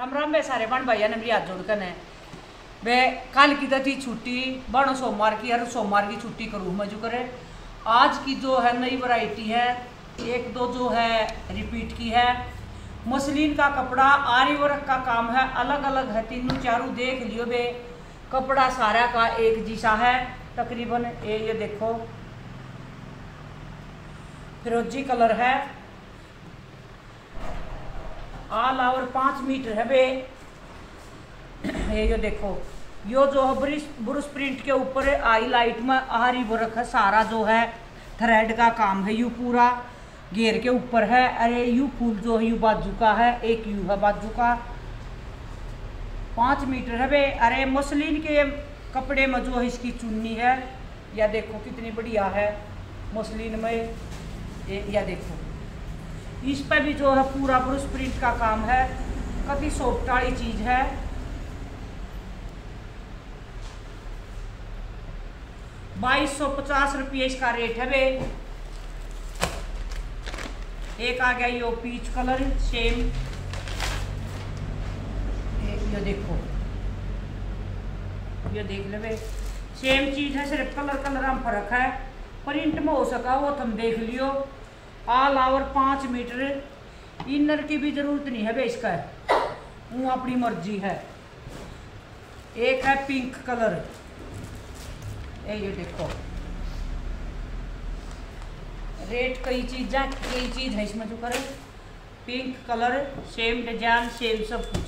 राम राम वे सारे बन भैया ने मेरी हाथ जोड़कर है वे कल की थी छुट्टी बनो सोमवार की, हर सोमवार की छुट्टी करूँ मैं जो करे। आज की जो है नई वैरायटी है, एक दो जो है रिपीट की है। मसलिन का कपड़ा आरी वर्क का काम है, अलग अलग है, तीनों चारों देख लियो वे। कपड़ा सारा का एक जैसा है तकरीबन। ये देखो फिरोजी कलर है, ऑल ओवर 5 मीटर है वे। ये देखो यो जो है ब्रुश प्रिंट के ऊपर हाईलाइट में आरी वर्क है, सारा जो है थ्रेड का काम है। यू पूरा घेर के ऊपर है। अरे यू फूल जो है यू बाजू का है, एक यू है बाजू का। 5 मीटर है वे। अरे मसलिन के कपड़े में जो है इसकी चुन्नी है, या देखो कितनी बढ़िया है मसलिन में। या देखो इस पर भी जो है पूरा ब्रुश प्रिंट का काम है, काफी सॉफ्ट वाली चीज है। ₹2250 इसका रेट है वे। एक आ गया यो पीच कलर सेम। ये देखो ये देख ले वे, सेम चीज है, सिर्फ कलर में फर्क है। प्रिंट में हो सका वो तुम देख लियो। All over 5 metre. इनर की भी जरूरत नहीं है वे इसका, वो अपनी मर्जी है। एक है पिंक कलर, ये देखो रेट कई चीज है इसमें जो करे। Pink colour same design same सब कुछ।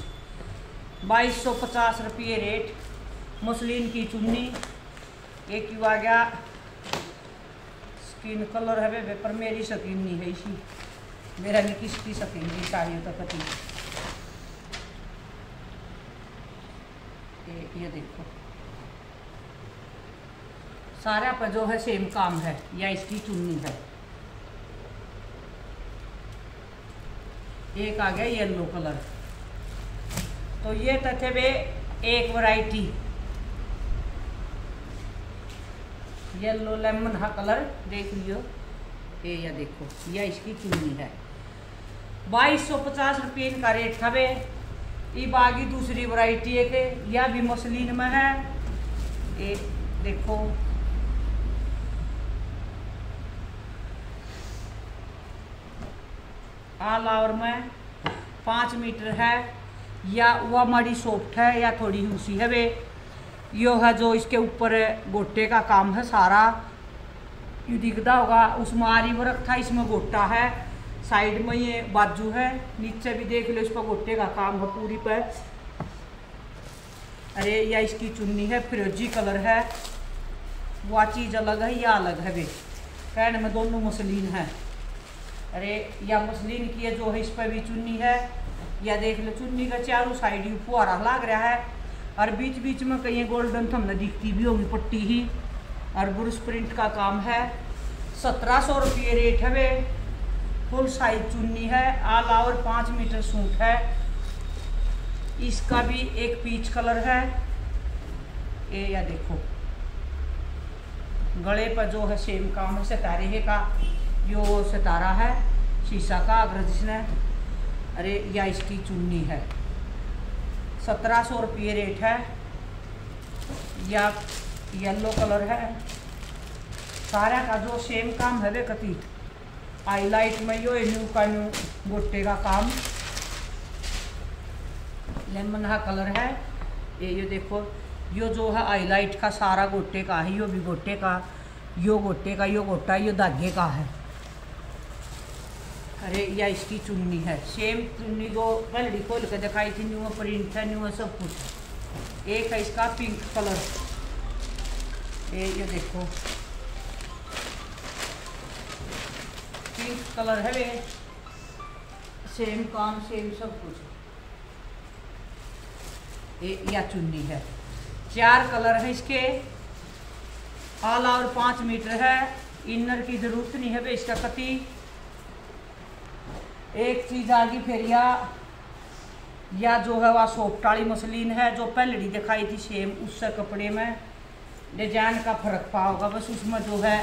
₹2250 रेट। मसलिन की चुन्नी। एक यू आ गया स्किन कलर है वे, पर मेरी शकीन नहीं है इसी, मेरा नहीं किसकी शकीन नहीं चाहिए तो कति। ये देखो सारा पर जो है सेम काम है, या इसकी चुन्नी है। एक आ गया येलो कलर। तो ये थे वे एक वैरायटी। येलो लेमन हा कलर देख लियो। या देखो यह इसकी चुन्नी है। ₹2250 इनका रेट था वे। ये बागी दूसरी वैरायटी है कि यह भी मसलिन में है। ये देखो ऑल ओवर में 5 मीटर है, या वह हमारी सॉफ्ट है या थोड़ी ऊसी है वे। यो है जो इसके ऊपर गोटे का काम है सारा, यू दिखता होगा। उसमें आरी वर्क था, इसमें गोटा है। साइड में ये बाजू है, नीचे भी देख लो इस पर गोटे का काम है पूरी पर। अरे या इसकी चुन्नी है, फिरोजी कलर है। वह चीज़ अलग है या अलग है वे, कहने में दोनों मसलिन है। अरे या मसलिन की है जो है, इस पर भी चुन्नी है। या देख लो चुन्नी का चारों साइड यू फुहारा लग रहा है, और बीच बीच में कहीं गोल्डन थमने दिखती भी होगी पट्टी ही। और ब्रुश प्रिंट का काम है। ₹1700 रेट है वे। फुल साइज चुन्नी है। ऑल ओवर 5 मीटर सूट है। इसका भी एक पीच कलर है। ये या देखो गले पर जो है सेम काम है, सितारे का यो सितारा है शीशा का अगर जिसने। अरे या इसकी चुन्नी है। ₹1700 रेट है। या येलो कलर है। सारा का जो सेम काम है वे कति। हाईलाइट में यो न्यू का न्यू गोटे का काम। लेमन हा कलर है। ये देखो यो जो है हाईलाइट का सारा गोटे का है। यो भी गोटे का, यो गोटे का, यो गोटा, यो धागे का है। अरे या इसकी चुन्नी है। सेम चुन्नी जो पहले खोल के दिखाई थी, न्यू प्रिंट है, न्यू सब कुछ। एक है इसका पिंक कलर। ये देखो पिंक कलर है वे, सेम काम सेम सब कुछ। या चुन्नी है। 4 कलर है इसके। ऑल ओवर 5 मीटर है। इनर की जरूरत नहीं है वे इसका कति। एक चीज आ गई फिर या जो है वह सॉफ्ट वाली मसलिन है, जो पहले दिखाई थी सेम उससे कपड़े में डिजाइन का फर्क पा होगा बस। उसमें जो है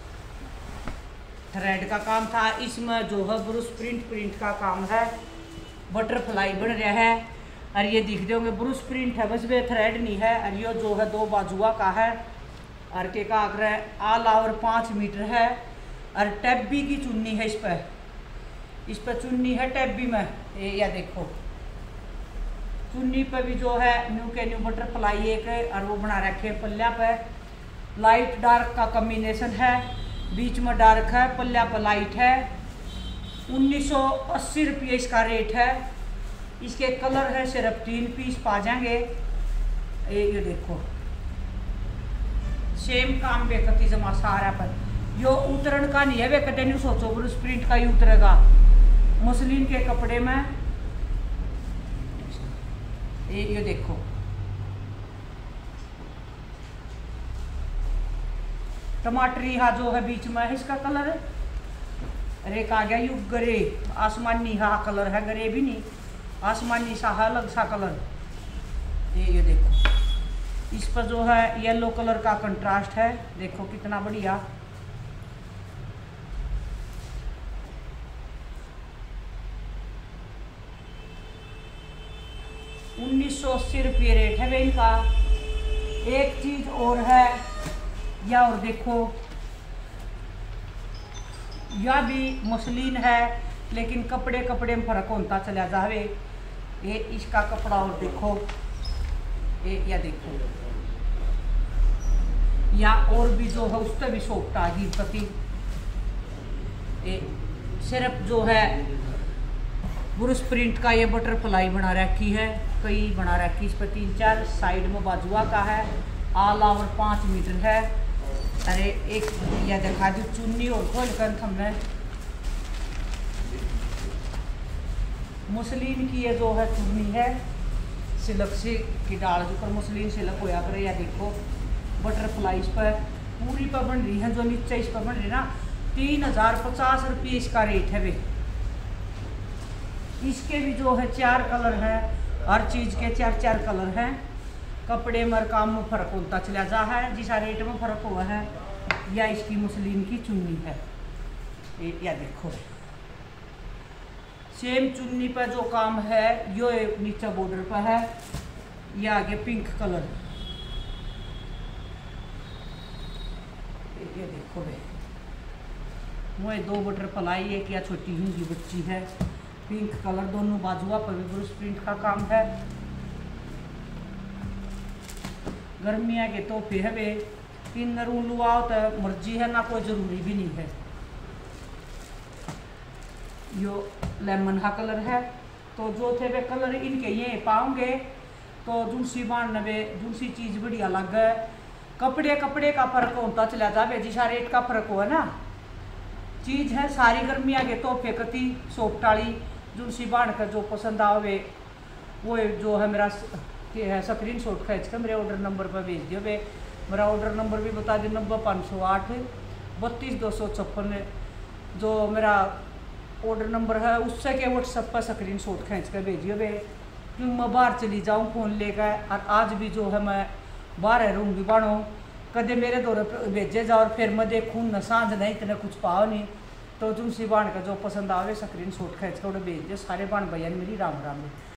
थ्रेड का काम था, इसमें जो है ब्रुश प्रिंट का काम है। बटरफ्लाई बन रहा है। और ये दिख होंगे ब्रूस प्रिंट है, बस वे थ्रेड नहीं है। और ये जो है 2 बाजुआ का है और के का आग्रह ऑल ओवर 5 मीटर है। और टैबी की चुन्नी है इस पर चुन्नी है टैबी में। या देखो चुन्नी पे भी जो है न्यू के न्यू बटरफ्लाई एक और वो बना रखे पल्ला पे लाइट डार्क का कॉम्बिनेशन है, बीच में डार्क है, पल्ला पर लाइट है। 1980 रुपये इसका रेट है। इसके कलर है सिर्फ 3 पीस पा जाएंगे। ये देखो सेम काम बेकती जमा सारा पर यो उतरण का नहीं है, वे कटे नहीं सोचो ब्रूस प्रिंट का ही उतरेगा मसलिन के कपड़े में। ये देखो टमाटरी हा जो है बीच में है इसका कलर। अरे का गया यू ग्रे आसमानी हा कलर है, ग्रे भी नहीं आसमानी सा है, अलग सा कलर। ये देखो इस पर जो है येलो कलर का कंट्रास्ट है, देखो कितना बढ़िया। ₹1980 रेट है वे इनका। एक चीज और है या और देखो या भी मसलिन है लेकिन कपड़े कपड़े में फर्क होता चला जावे। ये इसका कपड़ा और देखो या देखो या और भी जो है उस पर भी सॉफ्ट आ गई पति। सिर्फ जो है ब्रूस प्रिंट का ये बटरफ्लाई बना रखी है, कई बना रखी इस पर 3-4 साइड में बाजुआ का है, ऑल ओवर 5 मीटर है। अरे एक या दिखा दी चुन्नी और खोल कर हमने मुसलिन की ये जो है चुन्नी है सिलक से की डाल जो पर मुसलिन सिलक होया करे। या देखो बटरफ्लाई इस पर पूरी पर बन रही है, जो नीचे इस पर बन रही ना 3050 रुपये इसका रेट है वे। इसके भी जो है 4 कलर है, हर चीज़ के 4-4 कलर हैं। कपड़े में काम में फ़र्क होता चला जा है, जिस रेट में फ़र्क हुआ है। या इसकी मुसलिन की चुन्नी है या देखो सेम चुन्नी पर जो काम है यो नीचे बॉर्डर पर है, ये आगे पिंक कलर। ये देखो भाई मुझे 2 बटरफ्लाई एक या छोटी हिंदी बच्ची है, पिंक कलर दोनों बाजुआ पर भी ब्रूस प्रिंट का काम है। गर्मिया के तोहफे है वे इनर लुआओ तो मर्जी है ना, कोई ज़रूरी भी नहीं है। यो लेमन हा कलर है, तो जो थे वे कलर इनके ये पाओगे तो दूसरी बाण वे दूसरी चीज़ बड़ी अलग है। कपड़े कपड़े का फ़र्क होता चला जाए, जिसा रेट का फ़र्क हो है ना। चीज़ है सारी गर्मिया के तोहफे कती सॉफ्ट वाली दूसरी बाण का जो पसंद आवे वो जो है मेरा है स्क्रीन शॉट खींच कर मेरे ऑर्डर नंबर पर भेज दियो वे। मेरा ऑर्डर नंबर भी बता दी 90508 32 256 जो मेरा ऑर्डर नंबर है उससे के व्हाट्सएप पर स्क्रीन शॉट खींच कर भेजियो वे। क्योंकि मैं बाहर चली जाऊँ फ़ोन लेकर, और आज भी जो है मैं बाहर रहूँगी बाणो कदे मेरे दौरे पर भेजे जाओ और फिर मैं देखूँ न सांझ नहीं इतने कुछ पाओ नहीं। तो तुमसी बाण का जो पसंद आवे स्क्रीन शॉट खींच कर भेज दियो। सारे बाण भैया मेरी राम राम।